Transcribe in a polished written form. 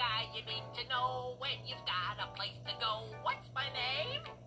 guy you need to know when you've got a place to go. What's my name?